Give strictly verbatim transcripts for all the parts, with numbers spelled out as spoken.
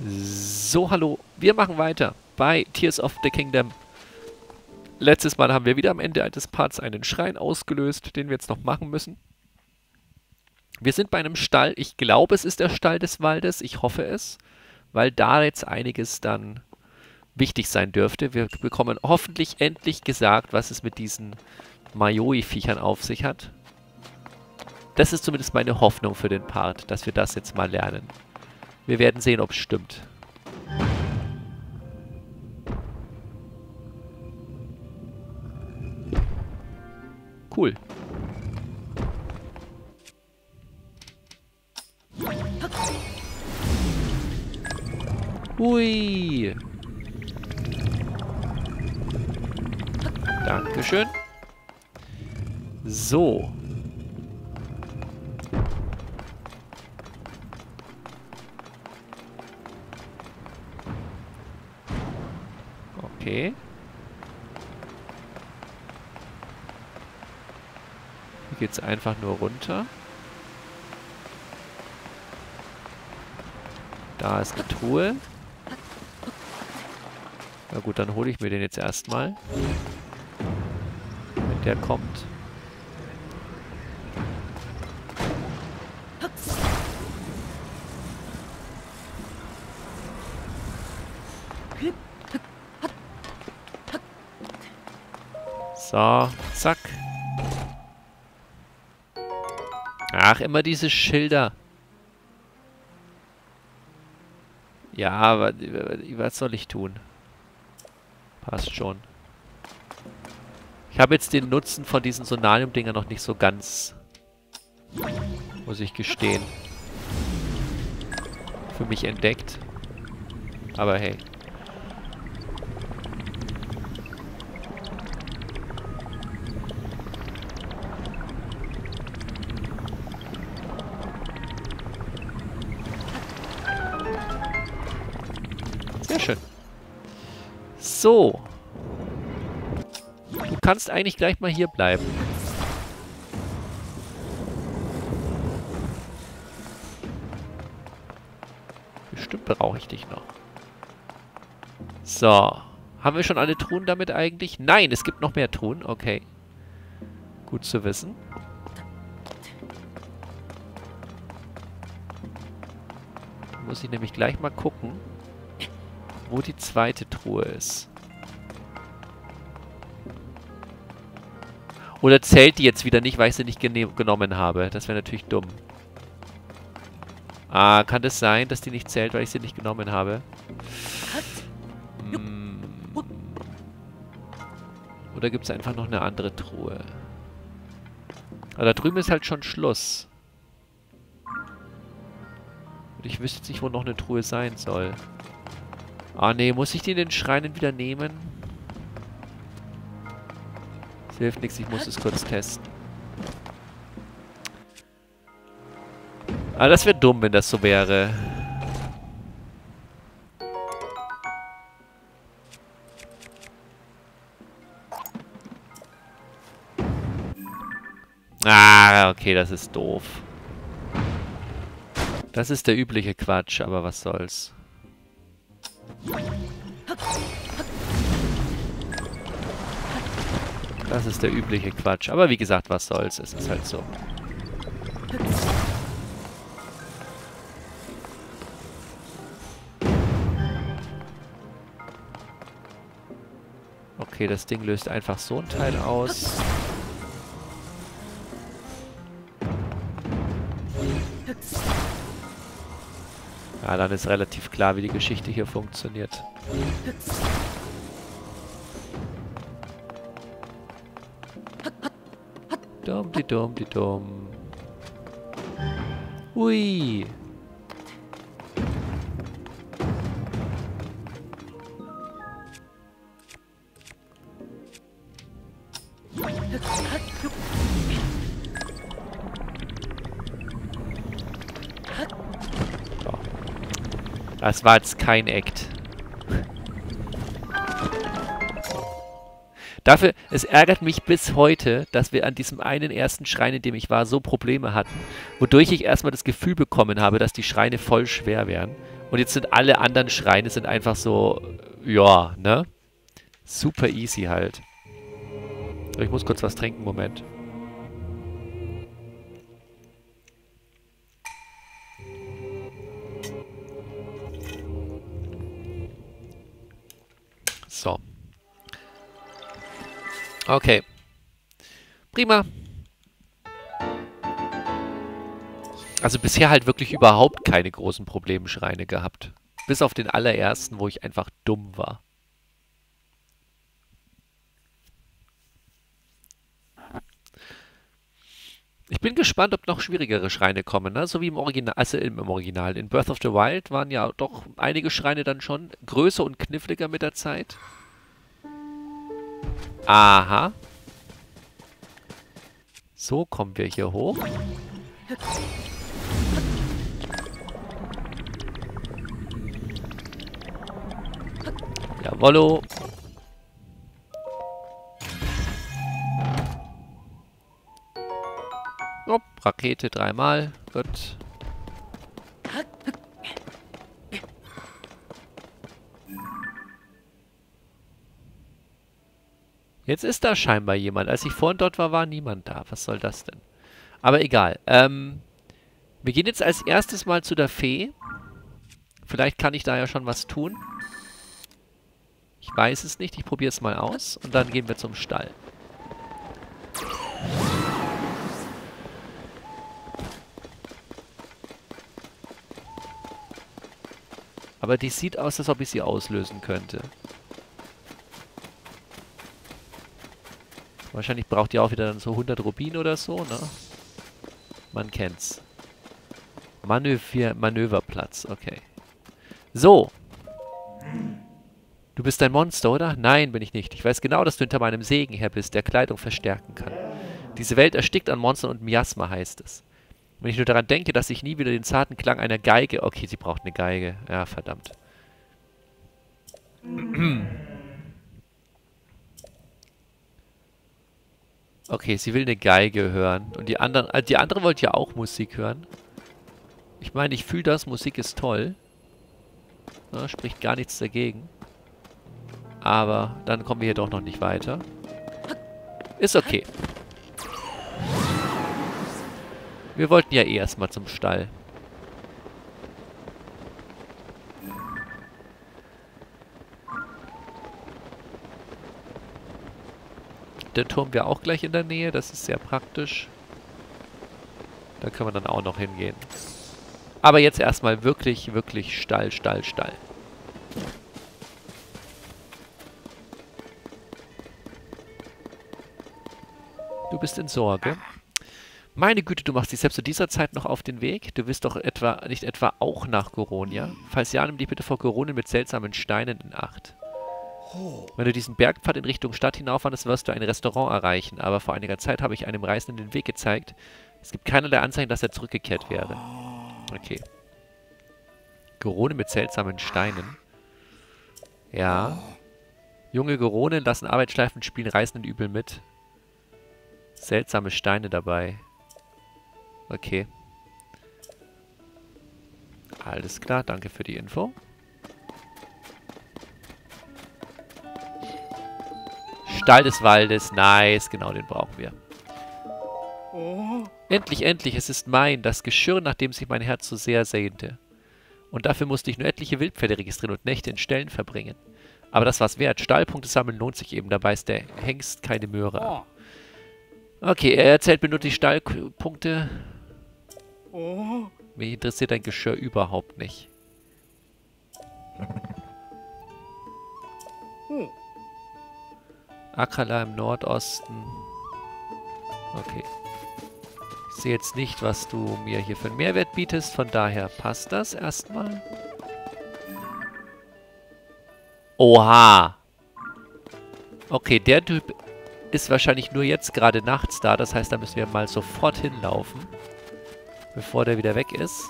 So, hallo. Wir machen weiter bei Tears of the Kingdom. Letztes Mal haben wir wieder am Ende des Parts einen Schrein ausgelöst, den wir jetzt noch machen müssen. Wir sind bei einem Stall. Ich glaube, es ist der Stall des Waldes. Ich hoffe es, weil da jetzt einiges dann wichtig sein dürfte. Wir bekommen hoffentlich endlich gesagt, was es mit diesen Mayoi-Viechern auf sich hat. Das ist zumindest meine Hoffnung für den Part, dass wir das jetzt mal lernen. Wir werden sehen, ob es stimmt. Cool. Hui. Dankeschön. So. Okay. Hier geht's einfach nur runter. Da ist eine Truhe. Na gut, dann hole ich mir den jetzt erstmal. Wenn der kommt. So, zack. Ach, immer diese Schilder. Ja, aber was soll ich tun? Passt schon. Ich habe jetzt den Nutzen von diesen Sonalium-Dingern noch nicht so ganz, muss ich gestehen, für mich entdeckt. Aber hey. Sehr schön. So. Du kannst eigentlich gleich mal hier bleiben. Bestimmt brauche ich dich noch. So. Haben wir schon alle Truhen damit eigentlich? Nein, es gibt noch mehr Truhen. Okay. Gut zu wissen. Da muss ich nämlich gleich mal gucken, wo die zweite Truhe ist. Oder zählt die jetzt wieder nicht, weil ich sie nicht genommen habe? Das wäre natürlich dumm. Ah, kann das sein, dass die nicht zählt, weil ich sie nicht genommen habe? Hm. Oder gibt es einfach noch eine andere Truhe? Aber da drüben ist halt schon Schluss. Und ich wüsste jetzt nicht, wo noch eine Truhe sein soll. Ah, nee, muss ich die in den Schreinen wieder nehmen? Das hilft nichts, ich muss es kurz testen. Ah, das wäre dumm, wenn das so wäre. Ah, okay, das ist doof. Das ist der übliche Quatsch, aber was soll's. Das ist der übliche Quatsch. Aber wie gesagt, was soll's. Es ist halt so. Okay, das Ding löst einfach so ein Teil aus. Ja, dann ist relativ klar, wie die Geschichte hier funktioniert. Dumm, die dumm, die dumm. Hui. So. Das war jetzt kein Act. Dafür, es ärgert mich bis heute, dass wir an diesem einen ersten Schrein, in dem ich war, so Probleme hatten, wodurch ich erstmal das Gefühl bekommen habe, dass die Schreine voll schwer wären. Und jetzt sind alle anderen Schreine sind einfach so, ja, ne? Super easy halt. Ich muss kurz was trinken, Moment. So. Okay. Prima. Also bisher halt wirklich überhaupt keine großen Problemschreine gehabt. Bis auf den allerersten, wo ich einfach dumm war. Ich bin gespannt, ob noch schwierigere Schreine kommen, ne? So wie im Original, also im Original. In Breath of the Wild waren ja doch einige Schreine dann schon größer und kniffliger mit der Zeit. Aha. So kommen wir hier hoch. Jawollo. Hopp, Rakete dreimal. Gut. Jetzt ist da scheinbar jemand. Als ich vorhin dort war, war niemand da. Was soll das denn? Aber egal. Ähm, wir gehen jetzt als erstes mal zu der Fee. Vielleicht kann ich da ja schon was tun. Ich weiß es nicht. Ich probiere es mal aus. Und dann gehen wir zum Stall. Aber die sieht aus, als ob ich sie auslösen könnte. Wahrscheinlich braucht die auch wieder dann so hundert Rubin oder so, ne? Man kennt's. Manöver Manöverplatz, okay. So. Du bist ein Monster, oder? Nein, bin ich nicht. Ich weiß genau, dass du hinter meinem Segen her bist, der Kleidung verstärken kann. Diese Welt erstickt an Monstern und Miasma, heißt es. Wenn ich nur daran denke, dass ich nie wieder den zarten Klang einer Geige... Okay, sie braucht eine Geige. Ja, verdammt. Okay, sie will eine Geige hören. Und die anderen... Also die andere wollte ja auch Musik hören. Ich meine, ich fühle das. Musik ist toll. Ja, spricht gar nichts dagegen. Aber dann kommen wir hier doch noch nicht weiter. Ist okay. Wir wollten ja eh erstmal zum Stall. Der Turm wäre auch gleich in der Nähe. Das ist sehr praktisch. Da können wir dann auch noch hingehen. Aber jetzt erstmal wirklich, wirklich Stall, Stall, Stall. Du bist in Sorge. Meine Güte, du machst dich selbst zu dieser Zeit noch auf den Weg? Du willst doch etwa nicht etwa auch nach Goronia? Falls ja, nimm dich bitte vor Goronen mit seltsamen Steinen in Acht. Wenn du diesen Bergpfad in Richtung Stadt hinaufwanderst, wirst du ein Restaurant erreichen. Aber vor einiger Zeit habe ich einem Reisenden den Weg gezeigt. Es gibt keinerlei Anzeichen, dass er zurückgekehrt wäre. Okay. Gorone mit seltsamen Steinen. Ja. Junge Goronen lassen Arbeit schleifen und spielen Reisenden übel mit. Seltsame Steine dabei. Okay. Alles klar, danke für die Info. Stall des Waldes, nice, genau den brauchen wir. Oh. Endlich, endlich, es ist mein, das Geschirr, nach dem sich mein Herz so sehr sehnte. Und dafür musste ich nur etliche Wildpferde registrieren und Nächte in Ställen verbringen. Aber das war's wert. Stallpunkte sammeln lohnt sich eben, dabei ist der Hengst keine Möhre ab. Okay, er erzählt mir nur die Stallpunkte. Oh. Mich interessiert dein Geschirr überhaupt nicht. Hm. Akala im Nordosten. Okay. Ich sehe jetzt nicht, was du mir hier für einen Mehrwert bietest. Von daher passt das erstmal. Oha! Okay, der Typ ist wahrscheinlich nur jetzt gerade nachts da. Das heißt, da müssen wir mal sofort hinlaufen. Bevor der wieder weg ist.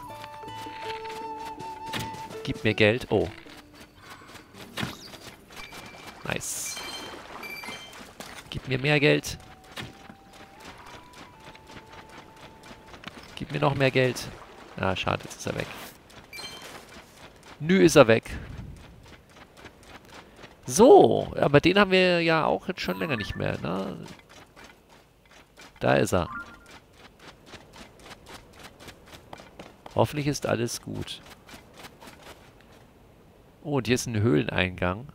Gib mir Geld. Oh. Nice. Gib mir mehr Geld. Gib mir noch mehr Geld. Ah, schade, jetzt ist er weg. Nü, ist er weg. So, aber den haben wir ja auch jetzt schon länger nicht mehr, ne? Da ist er. Hoffentlich ist alles gut. Oh, und hier ist ein Höhleneingang.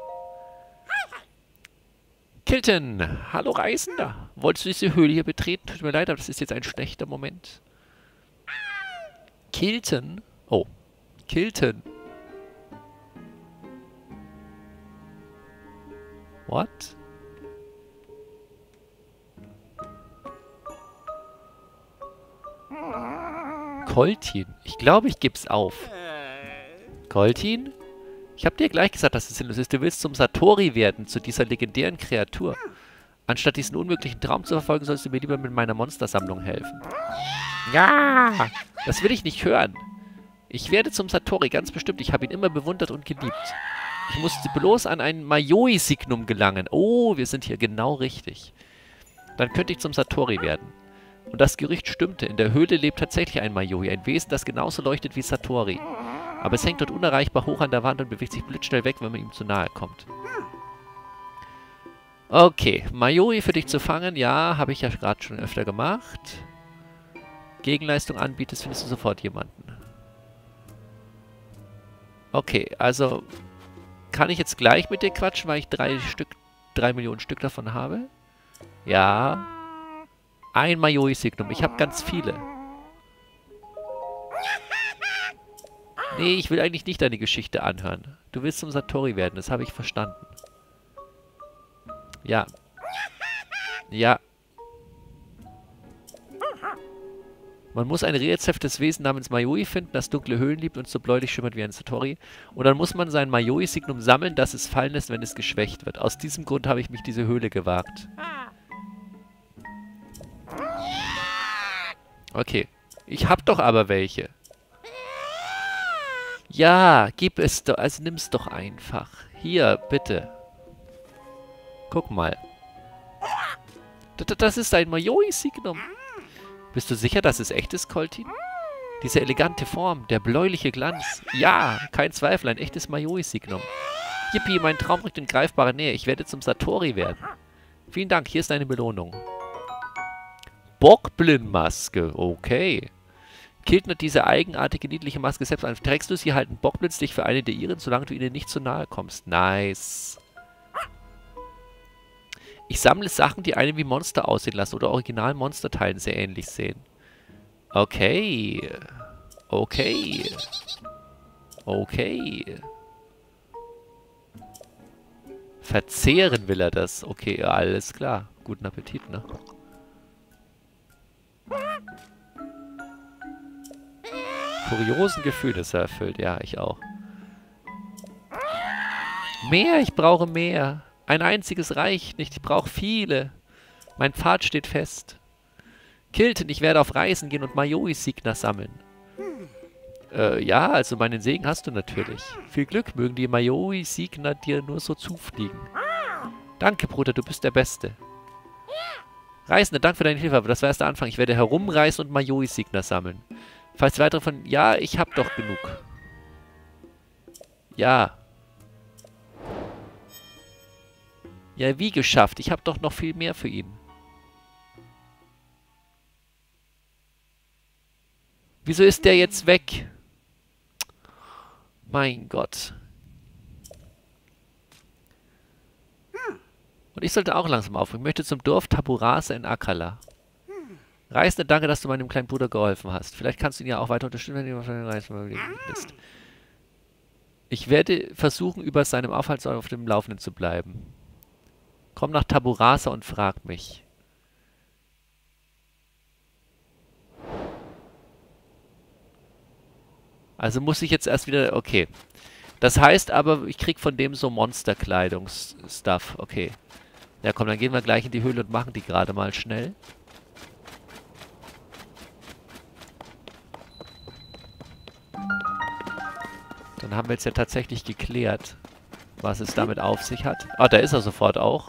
Kilton! Hallo Reisender! Wolltest du diese Höhle hier betreten? Tut mir leid, aber das ist jetzt ein schlechter Moment. Kilton? Oh. Kilton. What? Coltin. Ich glaube, ich geb's auf. Coltin? Ich habe dir gleich gesagt, dass es sinnlos ist. Du willst zum Satori werden, zu dieser legendären Kreatur. Anstatt diesen unmöglichen Traum zu verfolgen, sollst du mir lieber mit meiner Monstersammlung helfen. Ja! Das will ich nicht hören. Ich werde zum Satori, ganz bestimmt. Ich habe ihn immer bewundert und geliebt. Ich musste bloß an ein Mayoi-Signum gelangen. Oh, wir sind hier genau richtig. Dann könnte ich zum Satori werden. Und das Gerücht stimmte. In der Höhle lebt tatsächlich ein Mayoi, ein Wesen, das genauso leuchtet wie Satori. Aber es hängt dort unerreichbar hoch an der Wand und bewegt sich blitzschnell weg, wenn man ihm zu nahe kommt. Okay, Mayoi für dich zu fangen, ja, habe ich ja gerade schon öfter gemacht. Gegenleistung anbietest, findest du sofort jemanden. Okay, also kann ich jetzt gleich mit dir quatschen, weil ich drei Stück, drei Millionen Stück davon habe? Ja. Ein Mayoi-Signum. Ich habe ganz viele. Nee, ich will eigentlich nicht deine Geschichte anhören. Du willst zum Satori werden, das habe ich verstanden. Ja. Ja. Man muss ein rätselhaftes Wesen namens Mayoi finden, das dunkle Höhlen liebt und so bläulich schimmert wie ein Satori. Und dann muss man sein Mayoi-Signum sammeln, das es fallen lässt, wenn es geschwächt wird. Aus diesem Grund habe ich mich diese Höhle gewagt. Okay. Ich hab doch aber welche. Ja, gib es doch. Also nimm's doch einfach. Hier, bitte. Guck mal. D- das ist ein Mayoi-Signum. Bist du sicher, dass es echt ist, Coltin? Diese elegante Form, der bläuliche Glanz. Ja, kein Zweifel, ein echtes Mayoi-Signum. Yippie, mein Traum rückt in greifbare Nähe. Ich werde zum Satori werden. Vielen Dank, hier ist deine Belohnung. Bockblin-Maske, okay. Kilton hat diese eigenartige, niedliche Maske selbst an. Trägst du sie, halten Bockblins dich für eine der ihren, solange du ihnen nicht zu nahe kommst. Nice. Ich sammle Sachen, die einem wie Monster aussehen lassen oder originalen Monsterteilen sehr ähnlich sehen. Okay. Okay. Okay. Verzehren will er das. Okay, alles klar. Guten Appetit, ne? Kuriosen Gefühle ist er erfüllt. Ja, ich auch. Mehr, ich brauche mehr. Ein einziges reicht nicht. Ich brauche viele. Mein Pfad steht fest. Kilton, ich werde auf Reisen gehen und Mayoi-Signer sammeln. Äh, ja, also meinen Segen hast du natürlich. Viel Glück, mögen die Mayoi-Signer dir nur so zufliegen. Danke, Bruder, du bist der Beste. Reisende, danke für deine Hilfe, aber das war erst der Anfang. Ich werde herumreisen und Mayoi-Signer sammeln. Falls weitere von... Ja, ich hab doch genug. Ja. Ja, wie geschafft? Ich hab doch noch viel mehr für ihn. Wieso ist der jetzt weg? Mein Gott. Und ich sollte auch langsam aufhören. Ich möchte zum Dorf Taburasa in Akala. Reisende, danke, dass du meinem kleinen Bruder geholfen hast. Vielleicht kannst du ihn ja auch weiter unterstützen, wenn du auf deine Reise bist. Ich werde versuchen, über seinem Aufenthaltsort auf dem Laufenden zu bleiben. Komm nach Taburasa und frag mich. Also muss ich jetzt erst wieder... Okay. Das heißt aber, ich krieg von dem so Monsterkleidungsstuff. Okay. Ja komm, dann gehen wir gleich in die Höhle und machen die gerade mal schnell. Dann haben wir jetzt ja tatsächlich geklärt, was es damit auf sich hat. Ah, da ist er sofort auch.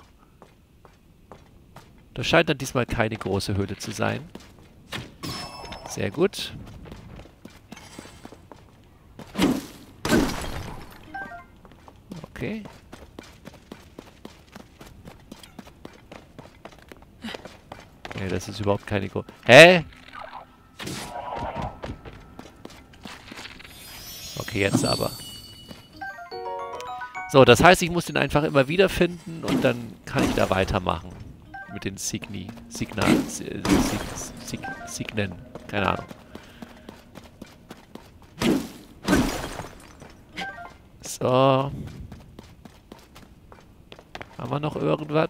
Das scheint dann diesmal keine große Höhle zu sein. Sehr gut. Okay. Nee, das ist überhaupt keine Go... Hä? Okay, jetzt aber. So, das heißt, ich muss den einfach immer wieder finden und dann kann ich da weitermachen. Mit den Signi. Signa... Sig, Sig, Signen. Keine Ahnung. So. Haben wir noch irgendwas?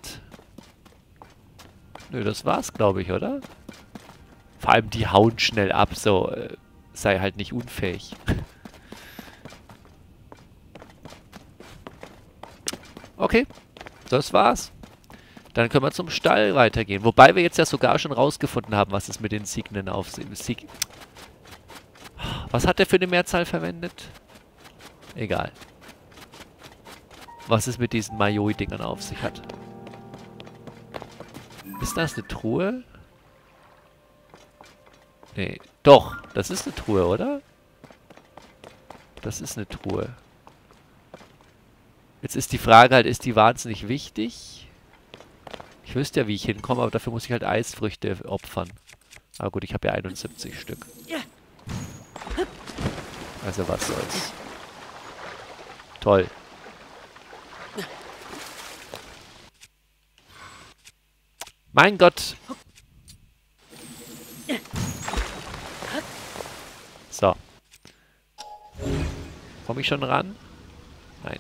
Nö, das war's, glaube ich, oder? Vor allem, die hauen schnell ab, so. Äh, sei halt nicht unfähig. Okay, das war's. Dann können wir zum Stall weitergehen. Wobei wir jetzt ja sogar schon rausgefunden haben, was es mit den Signen auf sich... Was hat der für eine Mehrzahl verwendet? Egal. Was es mit diesen Majoi-Dingern auf sich hat. Ist das eine Truhe? Nee. Doch, das ist eine Truhe, oder? Das ist eine Truhe. Jetzt ist die Frage halt, ist die wahnsinnig wichtig? Ich wüsste ja, wie ich hinkomme, aber dafür muss ich halt Eisfrüchte opfern. Aber gut, ich habe ja einundsiebzig Stück. Also was soll's. Toll. Mein Gott. So. Komme ich schon ran? Nein.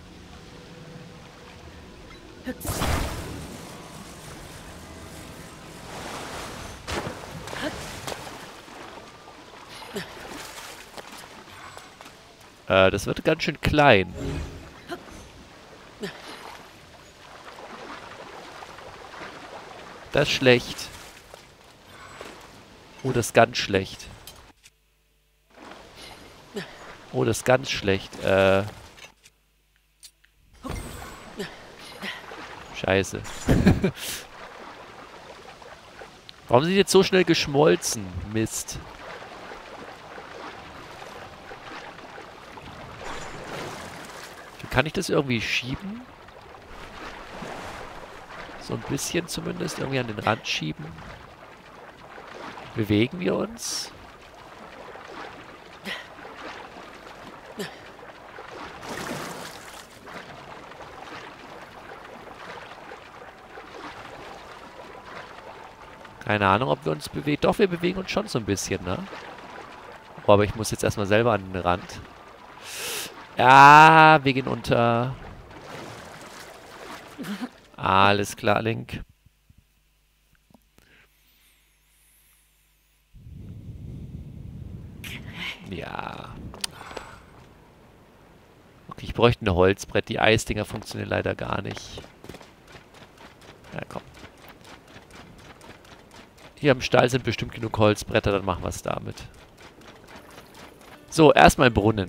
Äh, das wird ganz schön klein. Das ist schlecht. Oh, das ist ganz schlecht. Oh, das ist ganz schlecht. Äh. Scheiße. Warum sind die jetzt so schnell geschmolzen? Mist. Kann ich das irgendwie schieben? So ein bisschen zumindest. Irgendwie an den Rand schieben. Bewegen wir uns? Keine Ahnung, ob wir uns bewegen. Doch, wir bewegen uns schon so ein bisschen, ne? Oh, aber ich muss jetzt erstmal selber an den Rand. Ja, wir gehen unter. Alles klar, Link. Ja. Okay, ich bräuchte ein Holzbrett. Die Eisdinger funktionieren leider gar nicht. Ja, komm. Hier am Stall sind bestimmt genug Holzbretter, dann machen wir es damit. So, erstmal Brunnen.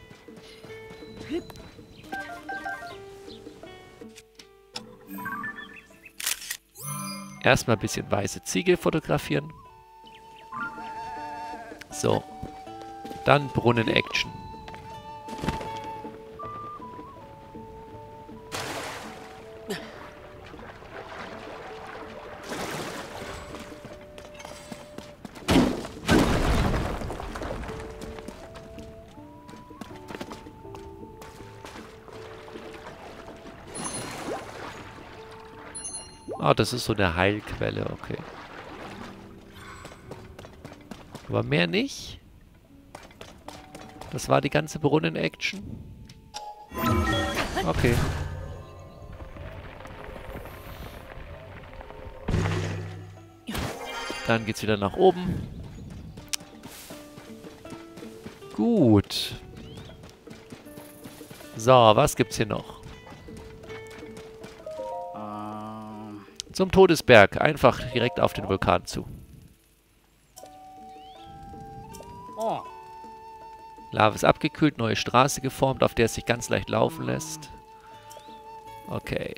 Erstmal ein bisschen weiße Ziegel fotografieren. So. Dann Brunnen-Action. Ah, das ist so eine Heilquelle, okay. Aber mehr nicht. Das war die ganze Brunnen-Action. Okay. Dann geht's wieder nach oben. Gut. So, was gibt's hier noch? Zum Todesberg. Einfach direkt auf den Vulkan zu. Oh. Lava ist abgekühlt, neue Straße geformt, auf der es sich ganz leicht laufen lässt. Okay.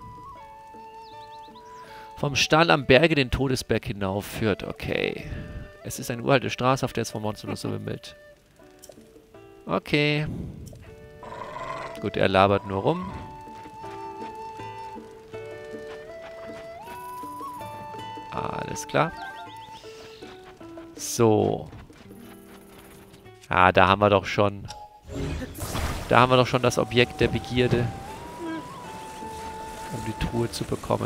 Vom Stall am Berge den Todesberg hinauf führt. Okay. Es ist eine uralte Straße, auf der es vom Monster so wimmelt. Okay. Gut, er labert nur rum. Alles klar. So. Ah, da haben wir doch schon... Da haben wir doch schon das Objekt der Begierde. Um die Truhe zu bekommen.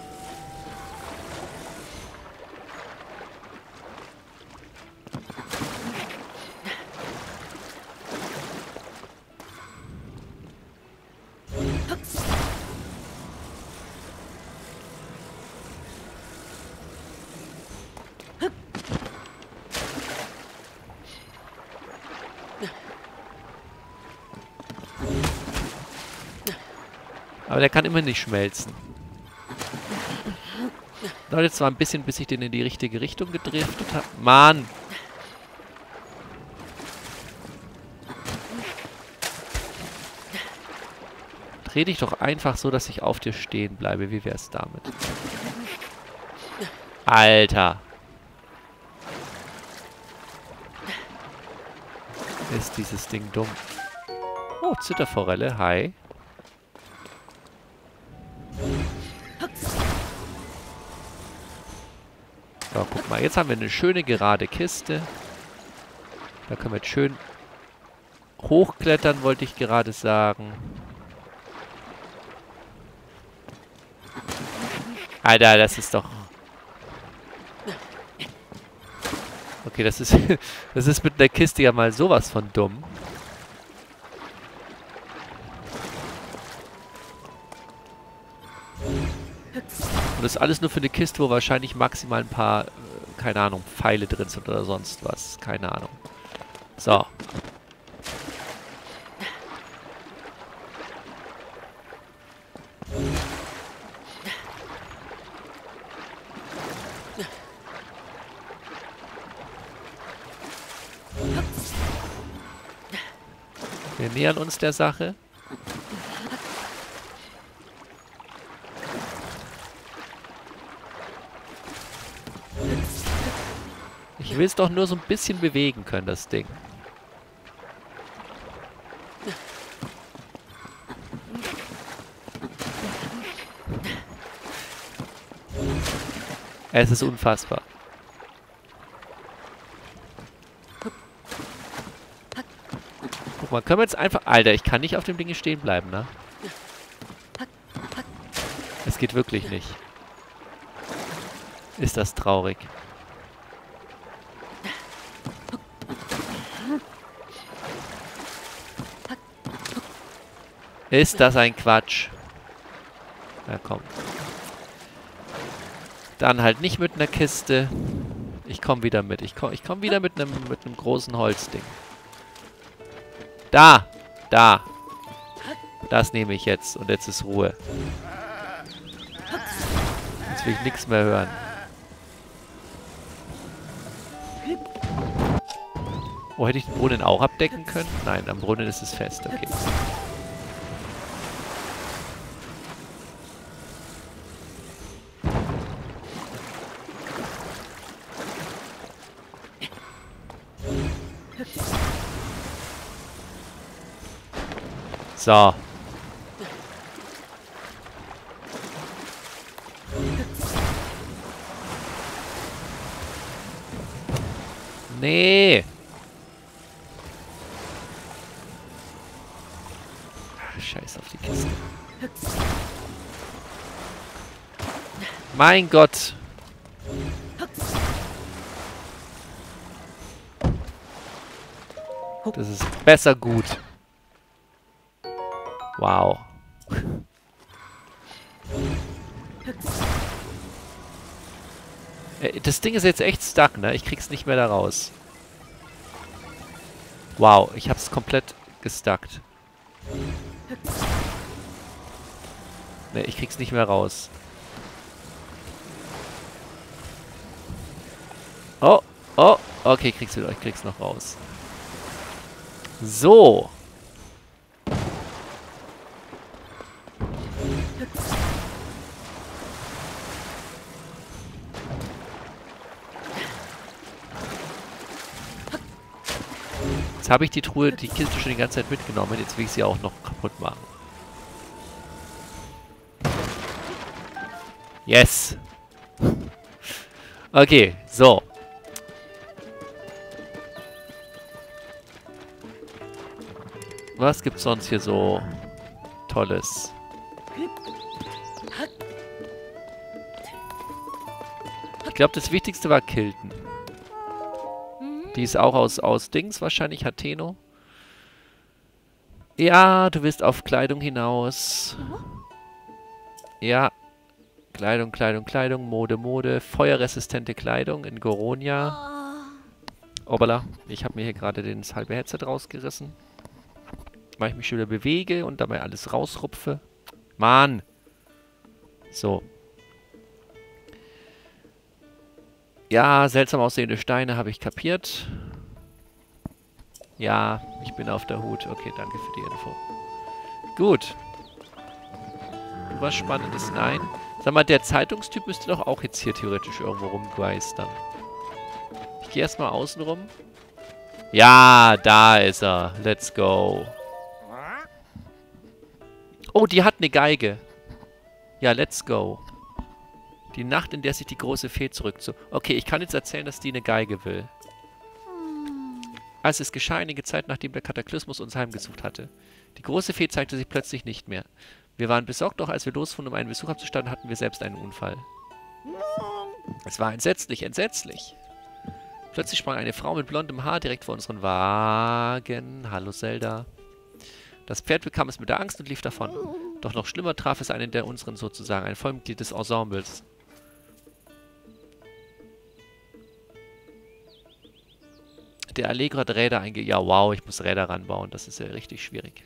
Aber der kann immer nicht schmelzen. Dauert jetzt zwar ein bisschen, bis ich den in die richtige Richtung gedriftet habe. Mann! Dreh dich doch einfach so, dass ich auf dir stehen bleibe. Wie wär's damit? Alter! Ist dieses Ding dumm. Oh, Zitterforelle. Hi. So, guck mal, jetzt haben wir eine schöne gerade Kiste. Da können wir jetzt schön hochklettern, wollte ich gerade sagen. Alter, das ist doch... Okay, das ist... das ist mit einer Kiste ja mal sowas von dumm. Und das ist alles nur für eine Kiste, wo wahrscheinlich maximal ein paar, äh, keine Ahnung, Pfeile drin sind oder sonst was. Keine Ahnung. So. Wir nähern uns der Sache. Ich will es doch nur so ein bisschen bewegen können, das Ding. Es ist unfassbar. Guck mal, können wir jetzt einfach... Alter, ich kann nicht auf dem Ding stehen bleiben, ne? Es geht wirklich nicht. Ist das traurig. Ist das ein Quatsch? Na komm. Dann halt nicht mit einer Kiste. Ich komme wieder mit. Ich komme ich komm wieder mit einem mit einem großen Holzding. Da! Da! Das nehme ich jetzt. Und jetzt ist Ruhe. Jetzt will ich nichts mehr hören. Oh, hätte ich den Brunnen auch abdecken können? Nein, am Brunnen ist es fest. Okay. So. Nee. Ach, scheiß auf die Kiste. Mein Gott. Das ist besser gut. Wow. Das Ding ist jetzt echt stuck, ne? Ich krieg's nicht mehr da raus. Wow, ich hab's komplett gestuckt. Ne, ich krieg's nicht mehr raus. Oh, oh, okay, krieg's wieder, ich krieg's noch raus. So. Jetzt habe ich die Truhe, die Kiste schon die ganze Zeit mitgenommen. Jetzt will ich sie auch noch kaputt machen. Yes! Okay, so. Was gibt's sonst hier so Tolles? Ich glaube, das Wichtigste war Kilton. Die ist auch aus, aus Dings wahrscheinlich, Hateno. Ja, du willst auf Kleidung hinaus. Ja. Kleidung, Kleidung, Kleidung, Mode, Mode. Feuerresistente Kleidung in Goronia. Obala, ich habe mir hier gerade das halbe Headset rausgerissen. Weil ich mich schon wieder bewege und dabei alles rausrupfe. Mann! So. Ja, seltsam aussehende Steine habe ich kapiert. Ja, ich bin auf der Hut. Okay, danke für die Info. Gut. Was Spannendes? Nein. Sag mal, der Zeitungstyp müsste doch auch jetzt hier theoretisch irgendwo rumgeistern. Ich gehe erstmal außen rum. Ja, da ist er. Let's go. Oh, die hat eine Geige. Ja, let's go. Die Nacht, in der sich die große Fee zurückzog. Okay, ich kann jetzt erzählen, dass die eine Geige will. Als es geschah, einige Zeit nachdem der Kataklysmus uns heimgesucht hatte. Die große Fee zeigte sich plötzlich nicht mehr. Wir waren besorgt, doch als wir losfuhren, um einen Besuch abzustatten, hatten wir selbst einen Unfall. Es war entsetzlich, entsetzlich. Plötzlich sprang eine Frau mit blondem Haar direkt vor unseren Wagen. Hallo Zelda. Das Pferd bekam es mit der Angst und lief davon. Doch noch schlimmer traf es einen der unseren sozusagen, ein Vollmitglied des Ensembles. Der Allegro hat Räder einge... Ja, wow, ich muss Räder ranbauen. Das ist ja richtig schwierig.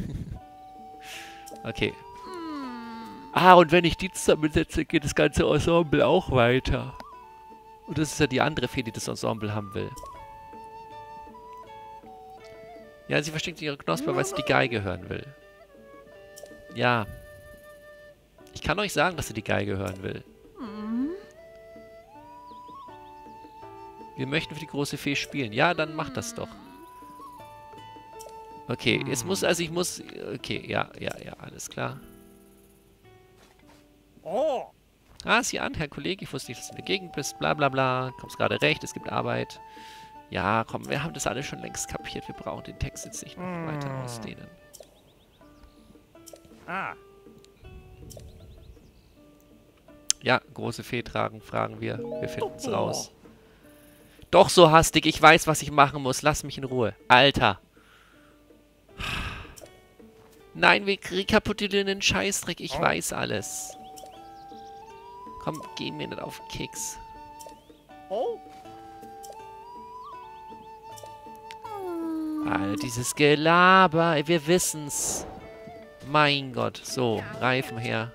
Okay. Ah, und wenn ich die zusammensetze, geht das ganze Ensemble auch weiter. Und das ist ja die andere Fee, die das Ensemble haben will. Ja, sie versteckt ihre Knospe, weil sie die Geige hören will. Ja. Ich kann euch sagen, dass sie die Geige hören will. Wir möchten für die große Fee spielen. Ja, dann macht das doch. Okay, es muss, also ich muss... Okay, ja, ja, ja, alles klar. Oh. Ah, sieh an, Herr Kollege, ich wusste nicht, dass du in der Gegend bist, bla bla bla. Kommst gerade recht, es gibt Arbeit. Ja, komm, wir haben das alles schon längst kapiert. Wir brauchen den Text jetzt nicht noch weiter ausdehnen. Ah. Ja, große Fee tragen, fragen wir. Wir finden es raus. Doch so hastig, ich weiß, was ich machen muss. Lass mich in Ruhe. Alter. Nein, wir rekapitulieren den Scheißdreck. Ich weiß alles. Komm, geh mir nicht auf den Keks. Oh. All dieses Gelaber, wir wissen's. Mein Gott. So, Reifen her.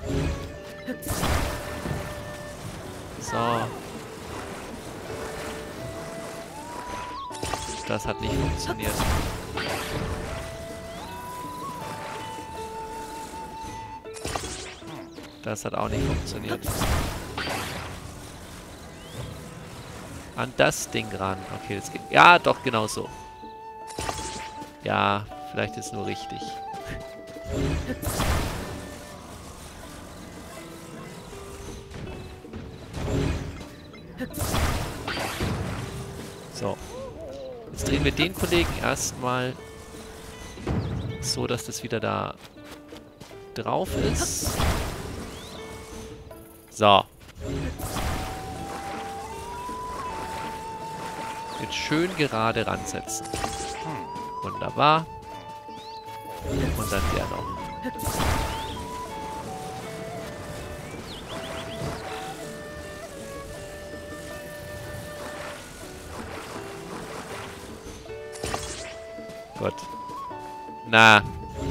So. Das hat nicht funktioniert. Das hat auch nicht funktioniert. An das Ding ran. Okay, das geht. Ja, doch, genau so. Ja, vielleicht ist es nur richtig. So. Jetzt drehen wir den Kollegen erstmal so, dass das wieder da drauf ist. So. Jetzt schön gerade ransetzen. Wunderbar. Und dann der noch. Gott. Na.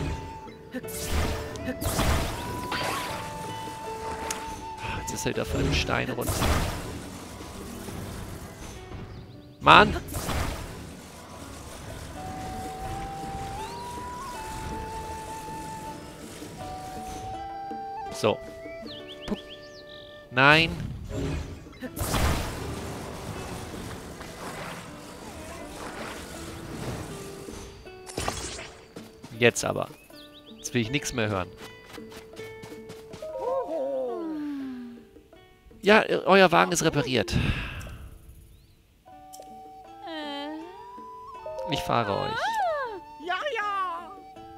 Jetzt ist er wieder von dem Stein runter. Mann! So. Pup. Nein. Jetzt aber. Jetzt will ich nichts mehr hören. Ja, euer Wagen ist repariert. Ich fahre euch. Ja, ja.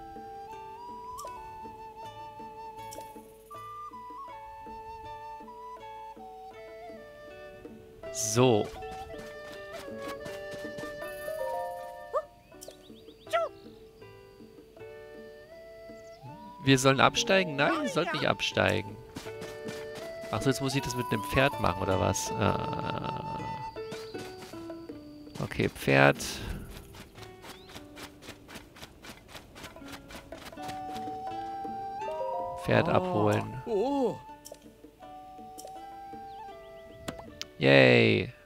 So. Wir sollen absteigen? Nein, ihr sollt nicht absteigen. Achso, jetzt muss ich das mit einem Pferd machen, oder was? Ah. Okay, Pferd. Pferd abholen. Oh. Yay.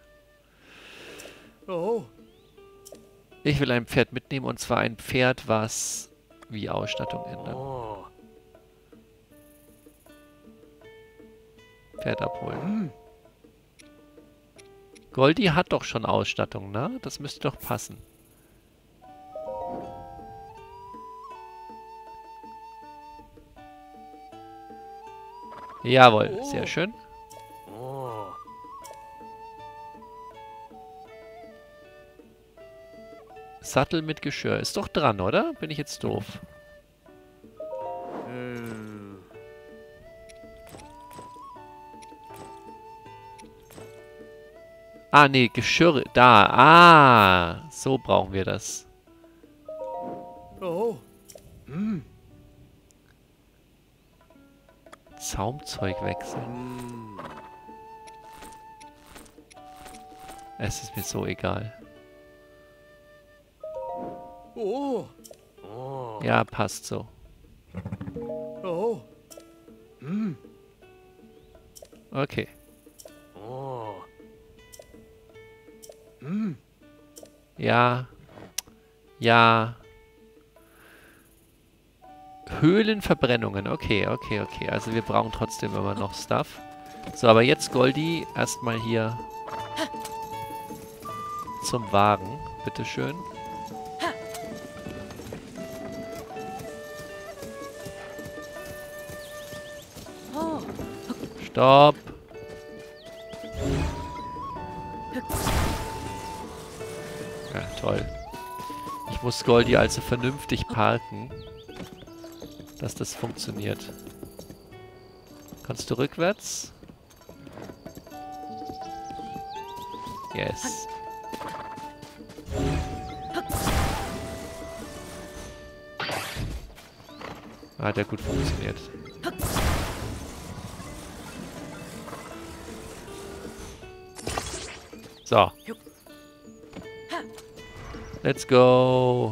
Oh. Ich will ein Pferd mitnehmen, und zwar ein Pferd, was wie Ausstattung ändern. Oh. Pferd abholen. Goldie hat doch schon Ausstattung, ne? Das müsste doch passen. Jawohl, sehr schön. Oh. Sattel mit Geschirr. Ist doch dran, oder? Bin ich jetzt doof? Hm. Ah, nee, Geschirr. Da. Ah, so brauchen wir das. Oh. Hm. Zaumzeug wechseln. Hm. Es ist mir so egal. Oh. Oh. Ja, passt so. Oh. Hm. Okay. Oh. Hm. Ja. Ja. Höhlenverbrennungen. Okay, okay, okay. Also wir brauchen trotzdem immer noch Stuff. So, aber jetzt, Goldie, erstmal hier zum Wagen. Bitteschön. Stopp. Ja, toll. Ich muss Goldie also vernünftig parken, dass das funktioniert. Kannst du rückwärts? Yes. Hat ja gut funktioniert. So. Let's go.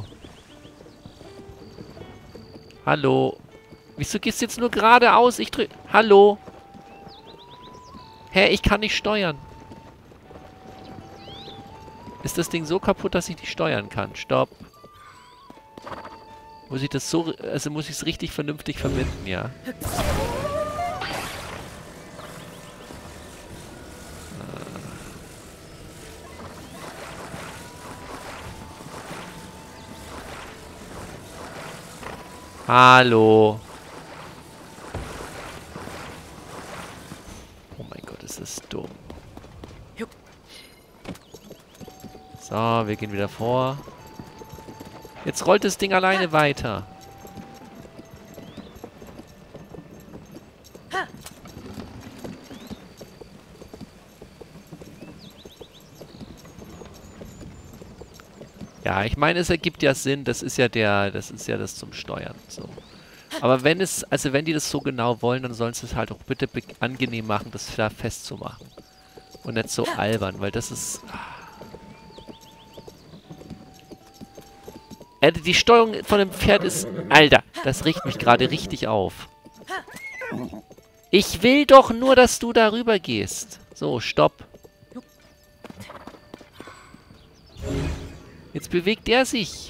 Hallo. Wieso gehst du jetzt nur geradeaus? Ich drück... Hallo. Hä, ich kann nicht steuern. Ist das Ding so kaputt, dass ich nicht steuern kann? Stopp. Muss ich das so... Also muss ich es richtig vernünftig verbinden, ja. Hallo. Oh mein Gott, ist das dumm. So, wir gehen wieder vor. Jetzt rollt das Ding alleine weiter. Ja, ich meine, es ergibt ja Sinn. Das ist ja der, das ist ja das zum Steuern. So. Aber wenn es, also wenn die das so genau wollen, dann sollen sie es halt auch bitte angenehm machen, das da festzumachen. Und nicht so albern, weil das ist... Äh, die Steuerung von dem Pferd ist... Alter, das regt mich gerade richtig auf. Ich will doch nur, dass du darüber gehst. So, stopp. Jetzt bewegt er sich.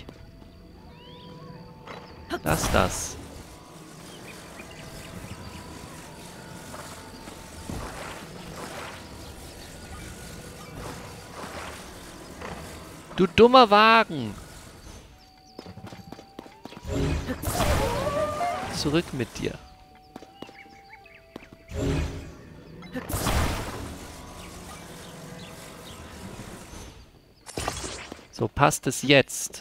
Lass das. Du dummer Wagen. Zurück mit dir. So, passt es jetzt?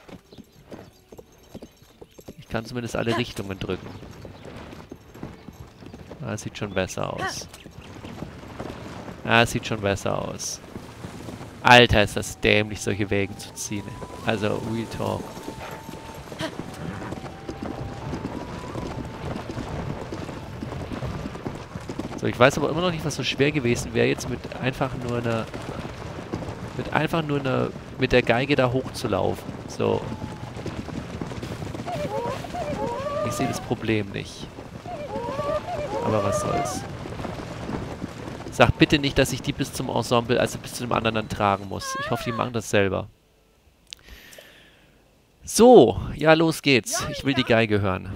Ich kann zumindest alle Richtungen drücken. Ah, das sieht schon besser aus. Ah, das sieht schon besser aus. Alter, ist das dämlich, solche Wege zu ziehen. Also, Real Talk. So, ich weiß aber immer noch nicht, was so schwer gewesen wäre, jetzt mit einfach nur einer... Mit einfach nur einer... mit der Geige da hochzulaufen. So. Ich sehe das Problem nicht. Aber was soll's. Sag bitte nicht, dass ich die bis zum Ensemble, also bis zu dem anderen dann tragen muss. Ich hoffe, die machen das selber. So, ja, los geht's. Ich will die Geige hören.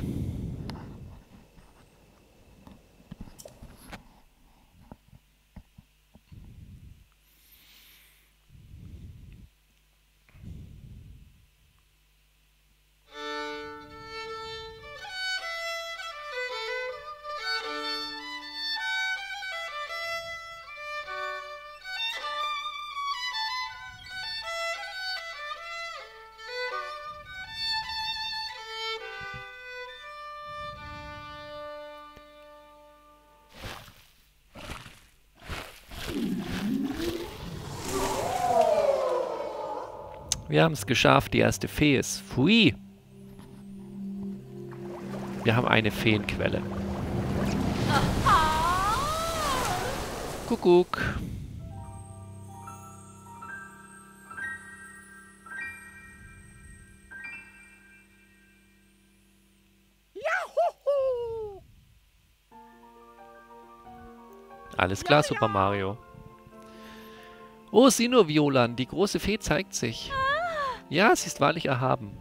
Wir haben es geschafft, die erste Fee ist. Pfui! Wir haben eine Feenquelle. Kuckuck. Alles klar, Super Mario. Oh, sieh nur, Violan, die große Fee zeigt sich. Ja, sie ist wahrlich erhaben.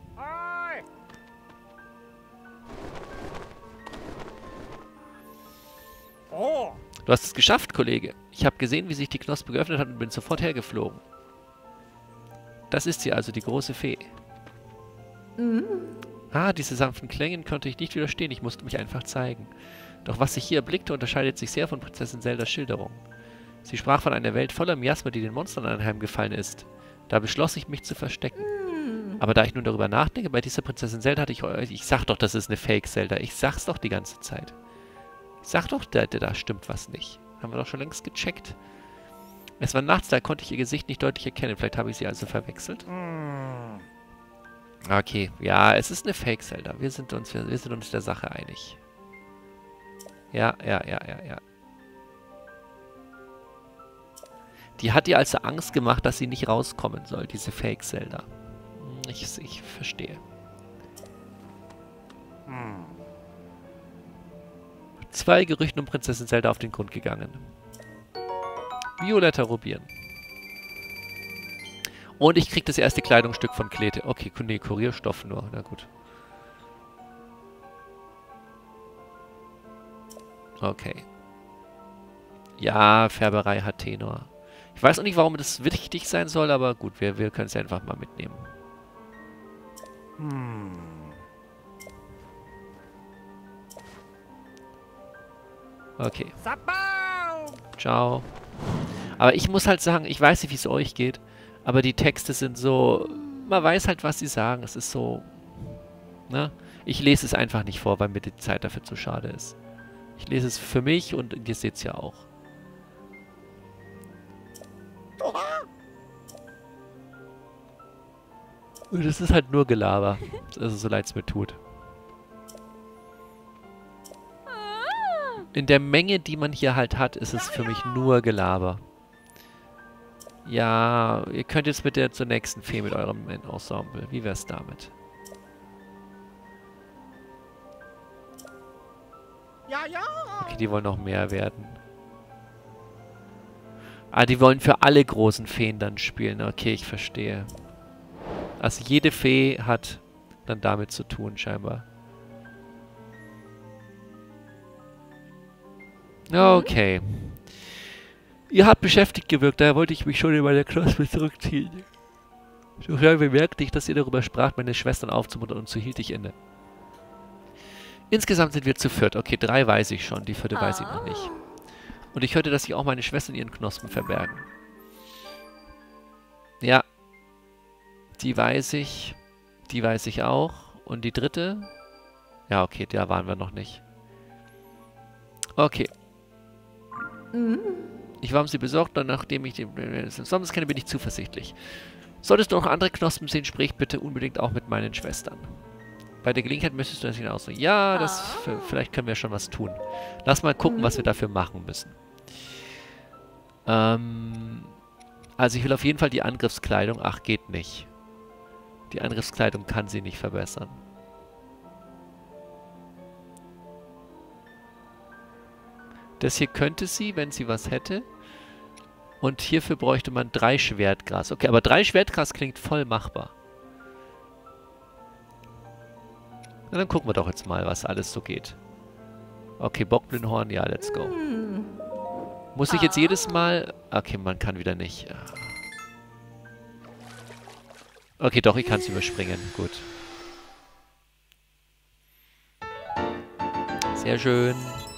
Du hast es geschafft, Kollege. Ich habe gesehen, wie sich die Knospe geöffnet hat und bin sofort hergeflogen. Das ist sie also, die große Fee. Mhm. Ah, diese sanften Klängen konnte ich nicht widerstehen. Ich musste mich einfach zeigen. Doch was ich hier erblickte, unterscheidet sich sehr von Prinzessin Zeldas Schilderung. Sie sprach von einer Welt voller Miasma, die den Monstern anheimgefallen ist. Da beschloss ich, mich zu verstecken. Aber da ich nun darüber nachdenke, bei dieser Prinzessin Zelda hatte ich... Ich sag doch, das ist eine Fake-Zelda. Ich sag's doch die ganze Zeit. Ich sag doch, da, da stimmt was nicht. Haben wir doch schon längst gecheckt. Es war nachts, da konnte ich ihr Gesicht nicht deutlich erkennen. Vielleicht habe ich sie also verwechselt. Okay, ja, es ist eine Fake-Zelda. Wir sind uns, wir, wir sind uns der Sache einig. Ja, ja, ja, ja, ja. Die hat ihr also Angst gemacht, dass sie nicht rauskommen soll, diese Fake-Zelda. Ich, ich verstehe. Hm. Zwei Gerüchten um Prinzessin Zelda auf den Grund gegangen. Violetter Rubin. Und ich krieg das erste Kleidungsstück von Klete. Okay, nee, Kurierstoff nur. Na gut. Okay. Ja, Färberei hat Tenor. Ich weiß auch nicht, warum das wichtig sein soll, aber gut, wir, wir können es ja einfach mal mitnehmen. Hm. Okay. Ciao. Aber ich muss halt sagen, ich weiß nicht, wie es euch geht, aber die Texte sind so... Man weiß halt, was sie sagen. Es ist so... Ne? Ich lese es einfach nicht vor, weil mir die Zeit dafür zu schade ist. Ich lese es für mich und ihr seht es ja auch. Und es ist halt nur Gelaber. Also so leid es mir tut. In der Menge, die man hier halt hat, ist es für mich nur Gelaber. Ja, ihr könnt jetzt bitte zur nächsten Fee mit eurem Ensemble. Wie wär's damit? Okay, die wollen noch mehr werden. Ah, die wollen für alle großen Feen dann spielen. Okay, ich verstehe. Also jede Fee hat dann damit zu tun, scheinbar. Okay. Ihr habt beschäftigt gewirkt, daher wollte ich mich schon in meine Knospe zurückziehen. So schnell bemerkte ich, dass ihr darüber sprach, meine Schwestern aufzumuntern, und so hielt ich inne. Insgesamt sind wir zu viert. Okay, drei weiß ich schon, die vierte weiß ich noch nicht. Und ich hörte, dass sich auch meine Schwestern in ihren Knospen verbergen. Ja. Die weiß ich. Die weiß ich auch. Und die dritte? Ja, okay, da waren wir noch nicht. Okay. Ich war um sie besorgt, und nachdem ich den Sommers kenne, bin ich zuversichtlich. Solltest du noch andere Knospen sehen, sprich bitte unbedingt auch mit meinen Schwestern. Bei der Gelegenheit müsstest du das hinaus. Ja, das, vielleicht können wir schon was tun. Lass mal gucken, was wir dafür machen müssen. Ähm, also ich will auf jeden Fall die Angriffskleidung. Ach, geht nicht. Die Angriffskleidung kann sie nicht verbessern. Das hier könnte sie, wenn sie was hätte. Und hierfür bräuchte man drei Schwertgras. Okay, aber drei Schwertgras klingt voll machbar. Na, dann gucken wir doch jetzt mal, was alles so geht. Okay, Bockblindhorn, ja, let's go. Muss ich jetzt jedes Mal... Okay, man kann wieder nicht. Okay, doch, ich kann es überspringen. Gut. Sehr schön.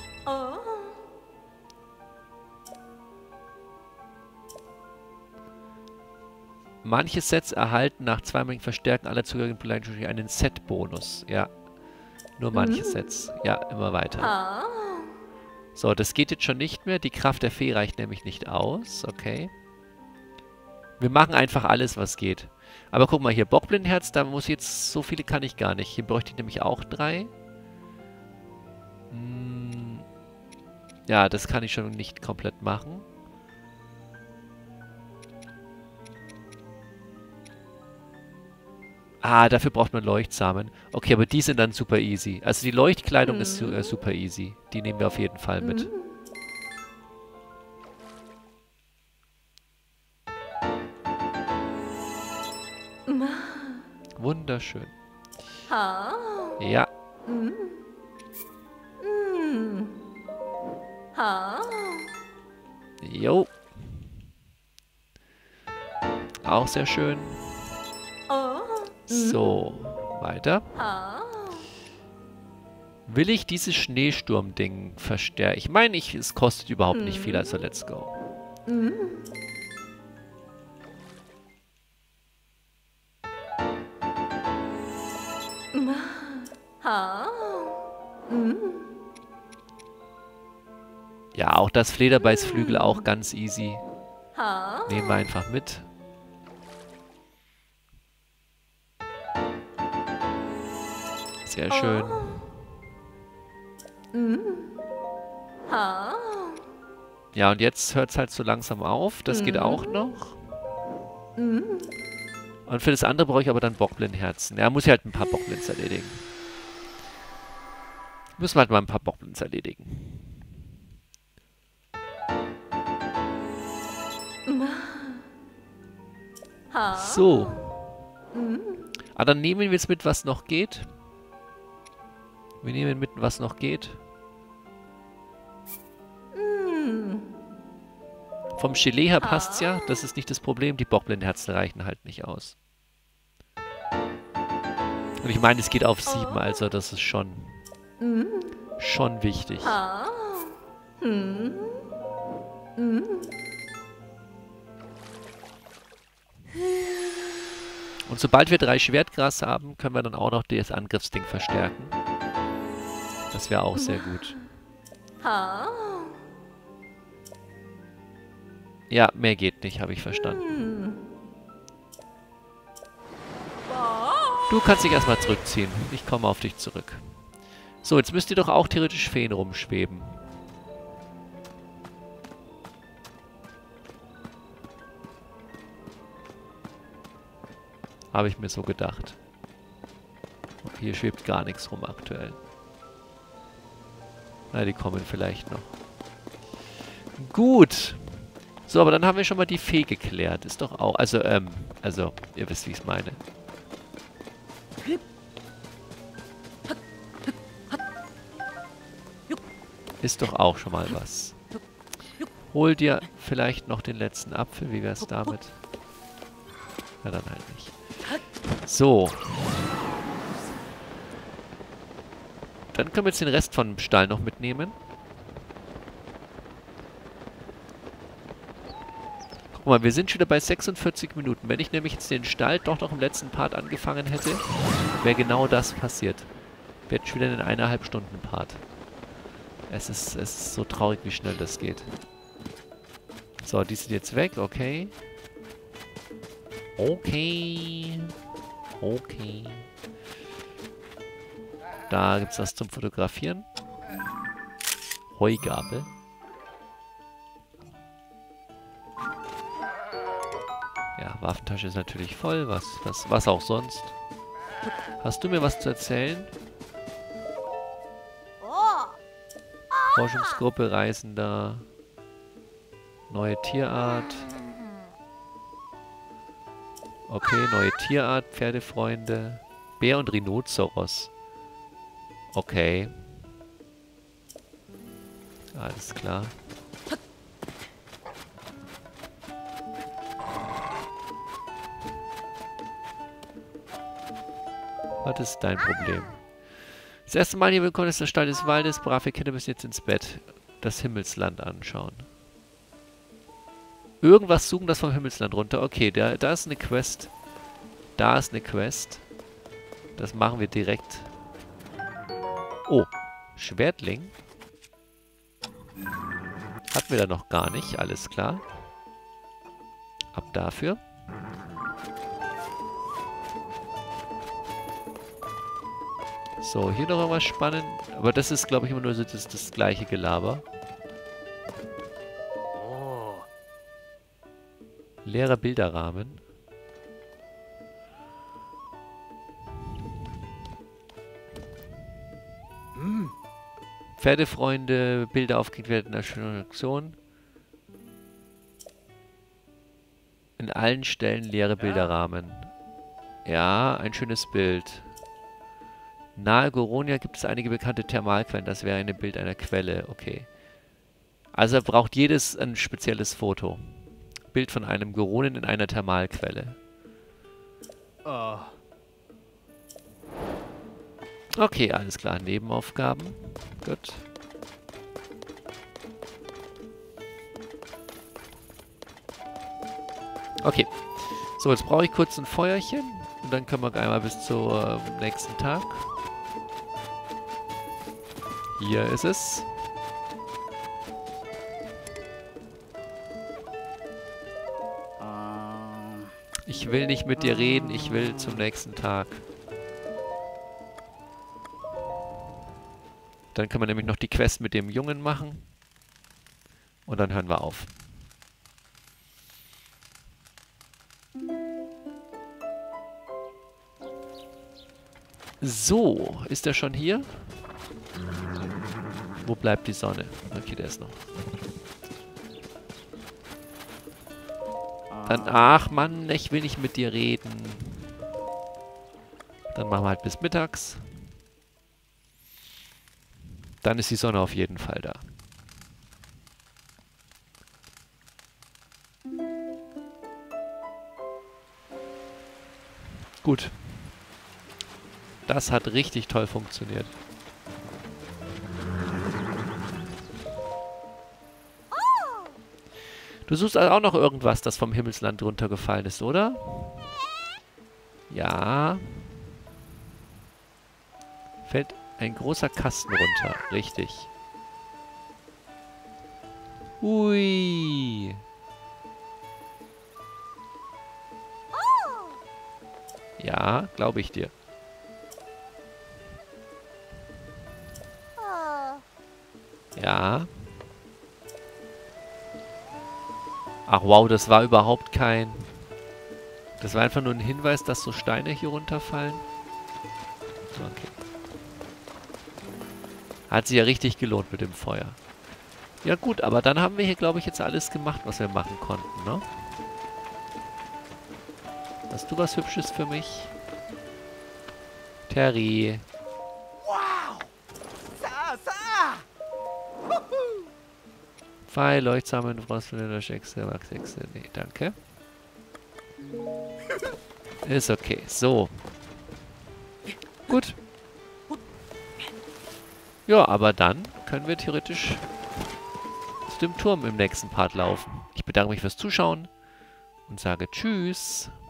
Manche Sets erhalten nach zweimaligen Verstärken aller zugehörigen Beleidigungen einen Set-Bonus. Ja. Nur manche Sets. Ja, immer weiter. So, das geht jetzt schon nicht mehr. Die Kraft der Fee reicht nämlich nicht aus. Okay. Wir machen einfach alles, was geht. Aber guck mal hier, Bockblindherz, da muss jetzt... So viele kann ich gar nicht. Hier bräuchte ich nämlich auch drei. Hm. Ja, das kann ich schon nicht komplett machen. Ah, dafür braucht man Leuchtsamen. Okay, aber die sind dann super easy. Also die Leuchtkleidung mhm. ist su äh, super easy. Die nehmen wir auf jeden Fall mit. Mhm. Wunderschön. Ja. Jo. Auch sehr schön. So, weiter. Will ich dieses Schneesturm-Ding verstärken? Ich meine, ich, es kostet überhaupt nicht viel, also let's go. Ja, auch das Flederbeißflügel auch ganz easy. Nehmen wir einfach mit. Sehr schön. Ja, und jetzt hört es halt so langsam auf. Das geht auch noch. Und für das andere brauche ich aber dann Bockblindherzen. Ja, muss ich halt ein paar Bockblinds erledigen. Müssen wir halt mal ein paar Bockblinds erledigen. So. Ah, dann nehmen wir jetzt mit, was noch geht. Wir nehmen mit, was noch geht. Vom Gelee her passt's ja. Das ist nicht das Problem. Die Bockblindherzen reichen halt nicht aus. Und ich meine, es geht auf sieben, also das ist schon... schon wichtig. Und sobald wir drei Schwertgras haben, können wir dann auch noch das Angriffsding verstärken. Das wäre auch sehr gut. Ja, mehr geht nicht, habe ich verstanden. Du kannst dich erstmal zurückziehen. Ich komme auf dich zurück. So, jetzt müsst ihr doch auch theoretisch Feen rumschweben. Habe ich mir so gedacht. Hier schwebt gar nichts rum aktuell. Na, die kommen vielleicht noch. Gut. So, aber dann haben wir schon mal die Fee geklärt. Ist doch auch... Also, ähm... Also, ihr wisst, wie ich es meine. Ist doch auch schon mal was. Hol dir vielleicht noch den letzten Apfel. Wie wär's damit? Na, dann halt nicht. So. Dann können wir jetzt den Rest vom Stall noch mitnehmen. Guck mal, wir sind schon wieder bei sechsundvierzig Minuten. Wenn ich nämlich jetzt den Stall doch noch im letzten Part angefangen hätte, wäre genau das passiert. Wir hätten schon wieder einen eineinhalb Stunden Part. Es ist, es ist so traurig, wie schnell das geht. So, die sind jetzt weg, okay. Okay. Okay. Da gibt es was zum Fotografieren. Heugabel. Ja, Waffentasche ist natürlich voll. Was, was, was auch sonst. Hast du mir was zu erzählen? Forschungsgruppe, Reisender. Neue Tierart. Okay, neue Tierart, Pferdefreunde. Bär und Rhinoceros. Okay. Alles klar. Was ist dein Problem? Das erste Mal hier willkommen ist der Stall des Waldes. Brave Kinder müssen jetzt ins Bett. Das Himmelsland anschauen. Irgendwas suchen, das vom Himmelsland runter. Okay, da, da ist eine Quest. Da ist eine Quest. Das machen wir direkt. Oh, Schwertling. Hatten wir da noch gar nicht. Alles klar. Ab dafür. So, hier noch irgendwas spannend. Aber das ist, glaube ich, immer nur so das, das gleiche Gelaber. Leerer Bilderrahmen. Hm. Pferdefreunde, Bilder aufgeklickt werden in der schönen Aktion. In allen Stellen leere Bilderrahmen. Ja, ein schönes Bild. Nahe Goronia gibt es einige bekannte Thermalquellen. Das wäre ein Bild einer Quelle. Okay. Also braucht jedes ein spezielles Foto. Bild von einem Goronen in einer Thermalquelle. Oh. Okay, alles klar. Nebenaufgaben. Gut. Okay. So, jetzt brauche ich kurz ein Feuerchen. Und dann können wir einmal bis zum äh, nächsten Tag. Hier ist es. Ich will nicht mit dir reden, ich will zum nächsten Tag. Dann können wir nämlich noch die Quest mit dem Jungen machen. Und dann hören wir auf. So, ist er schon hier? Wo bleibt die Sonne? Okay, der ist noch. Dann, ach Mann, ich will nicht mit dir reden. Dann machen wir halt bis mittags. Dann ist die Sonne auf jeden Fall da. Gut. Das hat richtig toll funktioniert. Du suchst also auch noch irgendwas, das vom Himmelsland runtergefallen ist, oder? Ja. Fällt ein großer Kasten runter. Richtig. Ui. Ja, glaube ich dir. Ja. Ach wow, das war überhaupt kein... Das war einfach nur ein Hinweis, dass so Steine hier runterfallen. Okay. Hat sich ja richtig gelohnt mit dem Feuer. Ja gut, aber dann haben wir hier, glaube ich, jetzt alles gemacht, was wir machen konnten, ne? Hast du was Hübsches für mich? Terry. Wow! Sa, sa! Huhu! Pfeil, Leuchtsamen, Frostflinte, Schexel, Wachsechse. Nee, danke. Ist okay. So. Gut. Ja, aber dann können wir theoretisch zu dem Turm im nächsten Part laufen. Ich bedanke mich fürs Zuschauen. und sage Tschüss.